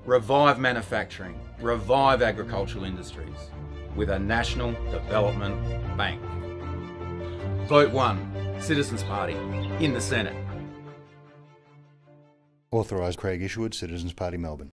revive manufacturing, revive agricultural industries with a national development bank. Vote 1, Citizens Party, in the Senate. Authorised Craig Isherwood, Citizens Party, Melbourne.